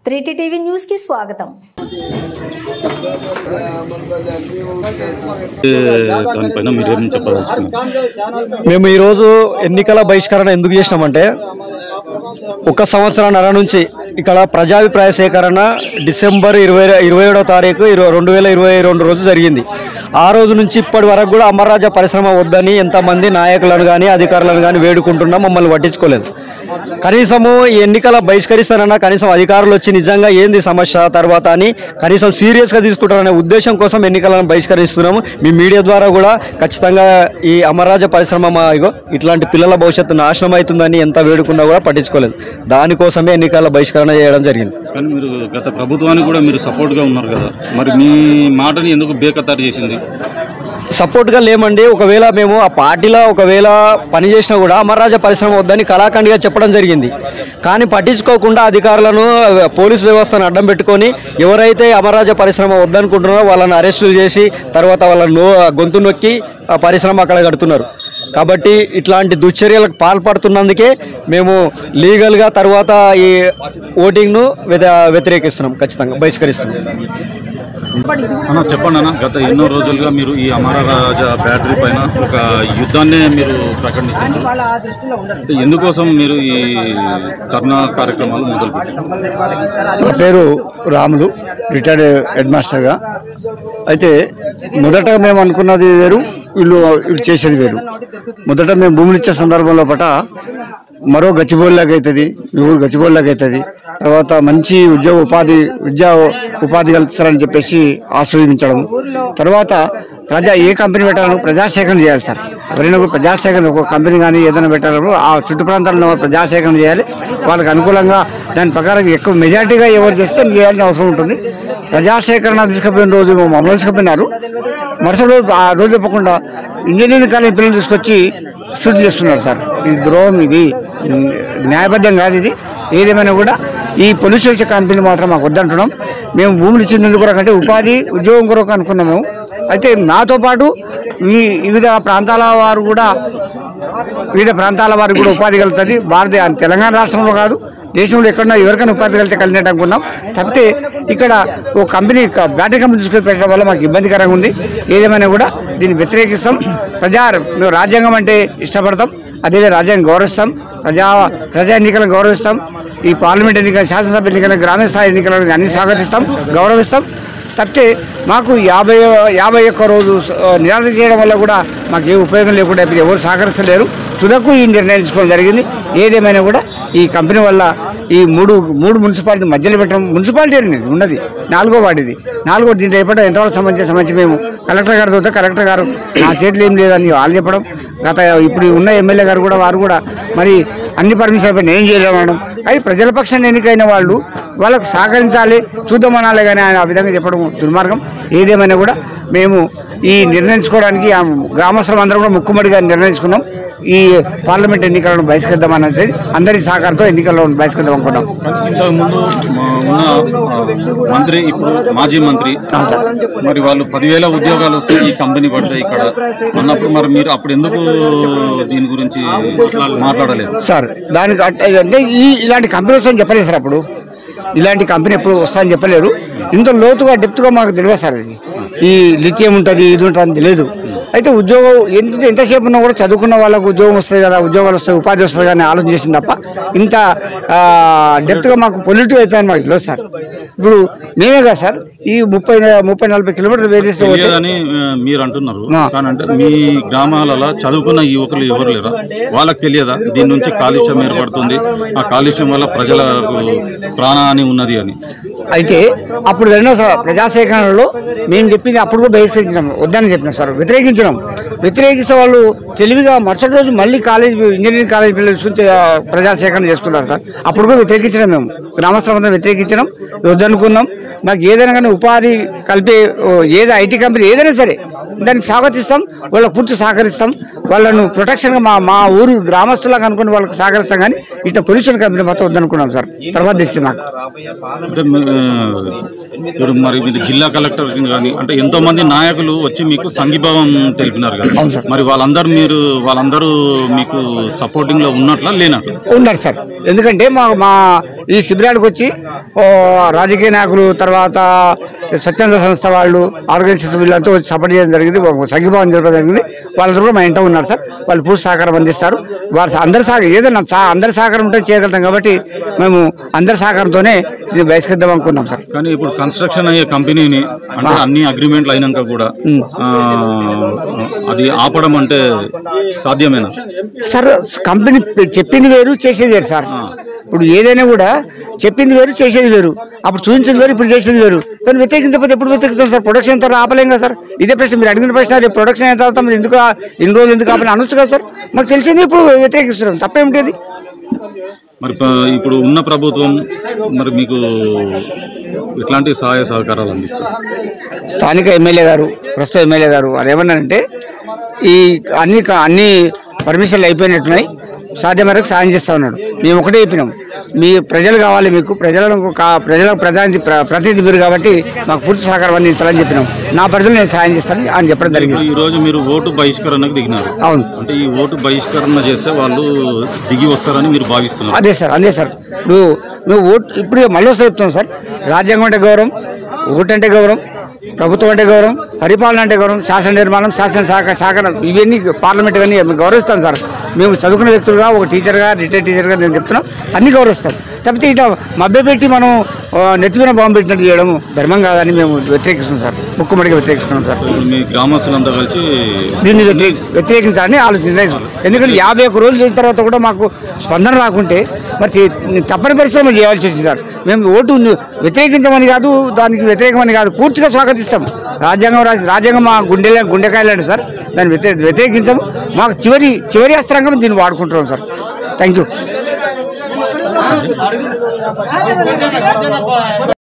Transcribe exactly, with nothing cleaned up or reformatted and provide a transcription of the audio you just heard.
త్రీటీ TV news కి స్వాగతం. మేము ఈరోజు ఎన్నికల బహిష్కరణ ఎందుకు చేసినామంటే, ఒక సంవత్సరాన్నర నుంచి ఇక్కడ ప్రజాభిప్రాయ సేకరణ డిసెంబర్ ఇరవై ఇరవై ఏడవ తారీఖు ఇరవై రెండు వేల ఇరవై రెండు రోజు జరిగింది. ఆ రోజు నుంచి ఇప్పటి వరకు కూడా అమర్రాజా పరిశ్రమ వద్దని ఎంతమంది నాయకులను కానీ అధికారులను కానీ వేడుకుంటున్నా మమ్మల్ని పట్టించుకోలేదు. కనీసము ఈ ఎన్నికల బహిష్కరిస్తారన్నా కనీసం అధికారులు వచ్చి నిజంగా ఏంది సమస్య తర్వాత అని కనీసం సీరియస్గా తీసుకుంటారనే ఉద్దేశం కోసం ఎన్నికలను బహిష్కరిస్తున్నాము. మీ మీడియా ద్వారా కూడా ఖచ్చితంగా ఈ అమర్రాజా పరిశ్రమ ఇగో ఇట్లాంటి పిల్లల భవిష్యత్తు నాశనం అవుతుందని ఎంత వేడుకున్నా కూడా పట్టించుకోలేదు. దానికోసమే ఎన్నికల బహిష్కరణ చేయడం జరిగింది. కానీ మీరు గత ప్రభుత్వానికి కూడా మీరు సపోర్ట్గా ఉన్నారు కదా, మరి మీ మాటని ఎందుకు బేఖతారు చేసింది? సపోర్ట్గా లేమండి. ఒకవేళ మేము ఆ పార్టీలో ఒకవేళ పనిచేసినా కూడా అమర్రాజా పరిశ్రమ వద్దని కళాఖండిగా చెప్పడం జరిగింది. కానీ పట్టించుకోకుండా అధికారులను పోలీస్ వ్యవస్థను అడ్డం పెట్టుకొని ఎవరైతే అమర్రాజా పరిశ్రమ వద్దనుకుంటున్నారో వాళ్ళని అరెస్టులు చేసి తర్వాత వాళ్ళ నో గొంతు నొక్కి ఆ పరిశ్రమ అక్కడ కడుతున్నారు. కాబట్టి ఇట్లాంటి దుశ్చర్యలకు పాల్పడుతున్నందుకే మేము లీగల్గా తర్వాత ఈ ఓటింగ్ను వ్యతిరేకిస్తున్నాం, ఖచ్చితంగా బహిష్కరిస్తున్నాం. అన్న చెప్పండి అన్న, గత ఎన్నో రోజులుగా మీరు ఈ అమరరాజా బ్యాటరీ పైన ఒక యుద్ధాన్నే మీరు ప్రకటిస్తున్నారు. ఎందుకోసం మీరు ఈ ధర్నా కార్యక్రమాలు మొదలుపెట్టారు? నా పేరు రాములు, రిటైర్డ్ హెడ్ మాస్టర్గా. అయితే మొదట మేము అనుకున్నది వేరు, వీళ్ళు వీళ్ళు చేసేది వేరు. మొదట మేము భూములు ఇచ్చే సందర్భంలో పట మరో గచ్చిబోళ్ళలాగా అవుతుంది, మీ ఊరు గచ్చిబోళ్ళలాగా అవుతుంది, తర్వాత మంచి ఉద్యోగ ఉపాధి విద్యా ఉపాధి కల్పిస్తారని చెప్పేసి ఆశ్రయించడం. తర్వాత ప్రజా ఏ కంపెనీ పెట్టాలను ప్రజాసేకరణ చేయాలి సార్. ఎవరైనా ప్రజాసేకరణ ఒక కంపెనీ కానీ ఏదైనా పెట్టాలన్నప్పుడు ఆ చుట్టు ప్రాంతాల్లో ప్రజాసేకరణ చేయాలి. వాళ్ళకి అనుకూలంగా దాని ప్రకారం ఎక్కువ మెజార్టీగా ఎవరు చేస్తే చేయాల్సిన అవసరం ఉంటుంది. ప్రజాసేకరణ తీసుకుపోయిన రోజు మమ్మల్ని తీసుకుపోయినారు. మరుసటి రోజు ఆ రోజు చెప్పకుండా ఇంజనీరింగ్ కాలేజ్ పిల్లలు తీసుకొచ్చి షూట్ చేస్తున్నారు సార్. ఇది ద్రోహం, ఇది న్యాయబద్ధం కాదు. ఇది ఏదేమైనా కూడా ఈ పొల్యూషన్ కంపెనీ మాత్రం మాకు వద్దంటున్నాం. మేము భూములు ఇచ్చినందుకు కొరకంటే ఉపాధి ఉద్యోగం కొరకు అనుకున్నాము. అయితే నాతో పాటు ఈ వివిధ ప్రాంతాల వారు కూడా వివిధ ప్రాంతాల వారికి కూడా ఉపాధి కలుగుతుంది. భారత తెలంగాణ రాష్ట్రంలో కాదు, దేశంలో ఎక్కడన్నా ఎవరికైనా ఉపాధి కలిగితే కలిగినట్టు అనుకున్నాం. తప్పితే ఇక్కడ ఓ కంపెనీ బ్యాటరీ కంపెనీ తీసుకొని పెట్టడం వల్ల మాకు ఇబ్బందికరంగా ఉంది. ఏదేమైనా కూడా దీన్ని వ్యతిరేకిస్తాం. ప్రజా మేము రాజ్యాంగం అంటే ఇష్టపడతాం, అదే రాజ్యాంగం గౌరవిస్తాం, ప్రజా ప్రజా ఎన్నికలను గౌరవిస్తాం. ఈ పార్లమెంట్ ఎన్నికలు, శాసనసభ ఎన్నికలు, గ్రామీణ స్థాయి ఎన్నికలను అన్ని స్వాగతిస్తాం, గౌరవిస్తాం. తప్పితే మాకు యాభై యాభై ఒక్క రోజు నిరాదరణ చేయడం వల్ల కూడా మాకు ఏ ఉపయోగం లేకుండా ఎవరు సహకరిస్తలేరు. తుదకు ఈ నిర్ణయం తీసుకోవడం జరిగింది. ఏదేమైనా కూడా ఈ కంపెనీ వల్ల ఈ మూడు మూడు మున్సిపాలిటీ మధ్యలో పెట్టడం, మున్సిపాలిటీ అనేది ఉన్నది నాలుగో వార్డు, నాలుగో దీంట్లో చెప్పడం ఎంతవరకు సంబంధించిన సంబంధించి మేము కలెక్టర్ గారు చూస్తే కలెక్టర్ గారు నా చేతిలో ఏం లేదని వాళ్ళు చెప్పడం, గత ఇప్పుడు ఉన్న ఎమ్మెల్యే గారు కూడా వారు కూడా మరి అన్ని పర్మిషన్ పైన ఏం చేయలేమనడం. అది ప్రజల పక్షాన్ని ఎన్నికైన వాళ్ళు వాళ్ళకు సహకరించాలి, చూద్దామనాలి కానీ ఆయన ఆ విధంగా చెప్పడం దుర్మార్గం. ఏదేమైనా కూడా మేము ఈ నిర్ణయించుకోవడానికి గ్రామస్తులం అందరూ కూడా ముక్కుమడిగా నిర్ణయించుకున్నాం. ఈ పార్లమెంట్ ఎన్నికలను బహిష్కరిద్దామన్నది అందరి సహకారంతో ఎన్నికలను బహిష్కరిద్దాం అనుకున్నాం. ఇంతకుముందు ఉన్న మంత్రి, ఇప్పుడు మాజీ మంత్రి, మరి వాళ్ళు పదివేల ఉద్యోగాలు వస్తే ఈ కంపెనీ పడతాయి ఇక్కడ అన్నప్పుడు మరి మీరు అప్పుడు ఎందుకు దీని గురించి మాట్లాడలేదు సార్? దానికి అంటే ఈ ఇలాంటి కంపెనీ వస్తుందని చెప్పలేదు సార్. అప్పుడు ఇలాంటి కంపెనీ ఎప్పుడు వస్తుందని చెప్పలేరు. ఇంత లోతుగా డెప్త్గా మాకు తెలియదు సార్. ఇది ఈ లిథియం ఉంటుంది, ఇది ఉంటుంది తెలియదు. అయితే ఉద్యోగం ఎంత ఎంతసేపు ఉన్నా కూడా చదువుకున్న వాళ్ళకు ఉద్యోగం వస్తుంది కదా, ఉద్యోగాలు వస్తాయి, ఉపాధి వస్తుంది కానీ ఆలోచన చేసింది తప్ప ఇంత డెప్త్గా మాకు పొల్యూటివ్ అవుతుందని మాకు తెలియదు సార్. ఇప్పుడు మేమే కదా సార్ ఈ ముప్పై ముప్పై నలభై కిలోమీటర్లు వేధిస్తూ అని మీరు అంటున్నారు. కానంటే మీ గ్రామాలలో చదువుకున్న యువకులు ఎవరు లేరా? వాళ్ళకి తెలియదా దీని నుంచి కాలుష్యం ఏర్పడుతుంది, ఆ కాలుష్యం వల్ల ప్రజల ప్రాణహాని ఉన్నది అని? అయితే అప్పుడు జరిగిన ప్రజాసేకరణలో మేము చెప్పింది అప్పుడు కూడా బహిష్కరించినాం, వద్దని చెప్పినాం సార్, వ్యతిరేకించినాం. వ్యతిరేకిస్తే వాళ్ళు తెలివిగా మరుసటి రోజు మళ్ళీ కాలేజ్ ఇంజనీరింగ్ కాలేజ్ పిల్లలు చూస్తే ప్రజాసేకరణ చేసుకున్నారు సార్. అప్పుడు కూడా వ్యతిరేకించినాం, మేము గ్రామస్తులందరం వ్యతిరేకించినాం, వద్దనుకున్నాం. మాకు ఏదైనా కానీ ఏదైనా ఉపాధి కలిపే ఏదో ఐటీ కంపెనీ ఏదైనా సరే దానికి స్వాగతిస్తాం, వాళ్ళకు పూర్తి సహకరిస్తాం, వాళ్ళను ప్రొటెక్షన్గా మా మా ఊరు గ్రామస్తులకు అనుకుని వాళ్ళకి సహకరిస్తాం. కానీ ఇట్లా పొల్యూషన్ కంపెనీ మొత్తం వద్దనుకున్నాం సార్. తర్వాత తెచ్చి నాకు ఇప్పుడు మరి మీరు జిల్లా కలెక్టర్ కానీ అంటే ఎంతో మంది నాయకులు వచ్చి మీకు సంఘీభావం తెలిపినారు కదా, మరి వాళ్ళందరూ మీరు వాళ్ళందరూ మీకు సపోర్టింగ్ లో ఉన్నట్లా లేనట్లా ఉన్నారు సార్. ఎందుకంటే మా మా ఈ శిబిరానికి వచ్చి రాజకీయ నాయకులు, తర్వాత స్వచ్ఛంద సంస్థ వాళ్ళు, ఆర్గనైజేషన్ వీళ్ళంతా వచ్చి సపోర్ట్ చేయడం జరిగింది, సంఘీభావం జరపడం జరిగింది. వాళ్ళందరూ కూడా మా ఇంట్లో ఉన్నారు సార్. వాళ్ళు పూర్తి సహకారం అందిస్తారు. వారు అందరి సహకారం ఏదైనా అందరి సహకారం ఉంటే చేయగలుగుతాం కాబట్టి మేము అందరి సహకారంతోనే దీన్ని బహిష్కరిద్దాం అనుకున్నాం సార్. కానీ ఇప్పుడు కన్స్ట్రక్షన్ అయ్యే కంపెనీని అంటే అన్ని అగ్రిమెంట్లు అయినాక కూడా అది ఆపడం అంటే సాధ్యమేనా సార్? కంపెనీ చెప్పింది వేరు, చేసేది వేరు సార్. ఇప్పుడు ఏదైనా కూడా చెప్పింది వేరు, చేసేది వేరు. అప్పుడు చూపించింది వేరు, ఇప్పుడు చేసేది వేరు. దాన్ని వ్యతిరేకించకపోతే ఎప్పుడు వ్యతిరేకిస్తాం సార్? ప్రొడక్షన్ ఎంత ఆపలేం కదా సార్. ఇదే ప్రశ్న మీరు అడిగిన ప్రశ్న. రేపు ప్రొడక్షన్ ఎంత అవుతాం, ఎందుకు ఇన్ని రోజులు ఎందుకు ఆపని అనొచ్చు కదా సార్. మాకు తెలిసింది ఇప్పుడు వ్యతిరేకిస్తున్నాం, తప్పేమిటి? మరి ఇప్పుడు ఉన్న ప్రభుత్వం మరి మీకు ఎట్లాంటి సహాయ సహకారాలు అందిస్తారు? స్థానిక ఎమ్మెల్యే గారు, ప్రస్తుత ఎమ్మెల్యే గారు వారు ఏమన్నారంటే ఈ అన్ని అన్ని పర్మిషన్లు అయిపోయినట్టున్నాయి, సాధ్యం వరకు సాయం చేస్తా ఉన్నాడు. మేము ఒకటే చెప్పినాం, మీ ప్రజలు కావాలి, మీకు ప్రజలకు ప్రజలకు ప్రధాని ప్రతినిధి మీరు కాబట్టి మాకు పూర్తి సహకారం అందించాలని చెప్పినాం. నా పరిధిలో నేను సాయం చేస్తాను అని చెప్పడం జరిగింది. ఈ రోజు మీరు ఓటు బహిష్కరణకు దిగినారు. అవును. అంటే ఈ ఓటు బహిష్కరణ చేస్తే వాళ్ళు దిగి వస్తారని మీరు భావిస్తున్నారు? అదే సార్, అదే సార్. ఇప్పుడు నువ్వు ఓటు ఇప్పుడు మళ్ళీ వస్తే చెప్తాం సార్. రాజ్యాంగం అంటే గౌరవం, ఓటు అంటే గౌరవం, ప్రభుత్వం అంటే గౌరవం, పరిపాలన అంటే గౌరవం, శాసన నిర్మాణం, శాసన సహకార సహకారం ఇవన్నీ పార్లమెంట్ కానీ గౌరవిస్తాం సార్. మేము చదువుకున్న వ్యక్తులుగా, ఒక టీచర్గా, రిటైర్డ్ టీచర్గా నేను చెప్తున్నాం, అన్ని గౌరవిస్తాం. కాకపోతే ఇట్లా మభ్యపెట్టి మనం నెత్తిమీద బాంబు పెట్టినట్టు చేయడం ధర్మం కాదని మేము వ్యతిరేకిస్తున్నాం సార్. ముక్కుమడిగా వ్యతిరేకిస్తున్నాం సార్. మీ గ్రామస్తులంతా కలిసి దీన్ని వ్యతిరేకించాలని ఆలోచించాం. ఎందుకంటే యాభై ఒక్క రోజులు చేసిన తర్వాత కూడా మాకు స్పందన రాకుంటే మరి తప్పని పరిశ్రమ చేయాల్సి వచ్చింది సార్. మేము ఓటు వ్యతిరేకించమని కాదు, దానికి వ్యతిరేకమని కాదు, పూర్తిగా స్వాగతిస్తాం. రాజ్యాంగం రాసి రాజ్యాంగం మా గుండె గుండెకాయలండి సార్. దాన్ని వ్యతిరే వ్యతిరేకించాము. మాకు చివరి చివరి అస్త్రంగా దీన్ని వాడుకుంటున్నాం సార్. Thank you.